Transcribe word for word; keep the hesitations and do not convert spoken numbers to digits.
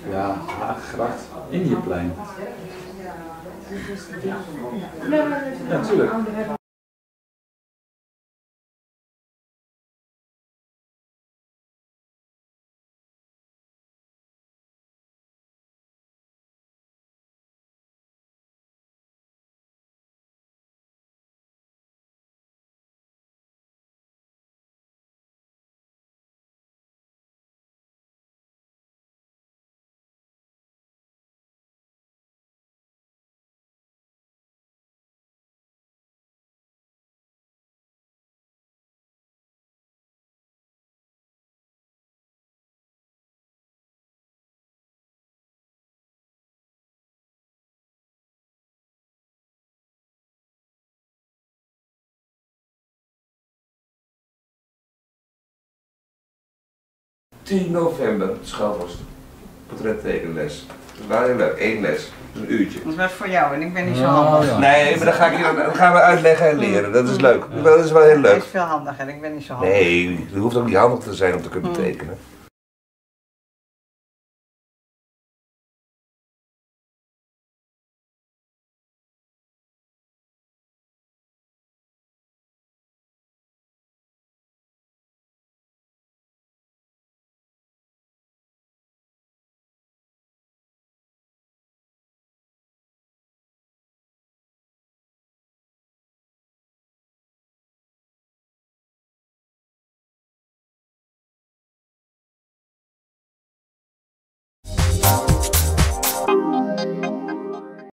Ja, Haaggracht, Indiëplein. Ja, natuurlijk. tien november, Schelvorst. Portrettekenles. Dat is wel heel leuk, één les. Een uurtje. Dat was voor jou en ik ben niet zo handig. ja. Nee, maar dan, ga ik je, dan gaan we uitleggen en leren. Dat is leuk. Dat is wel heel Hij leuk. is veel handiger en ik ben niet zo handig. Nee, je hoeft ook niet handig te zijn om te kunnen tekenen.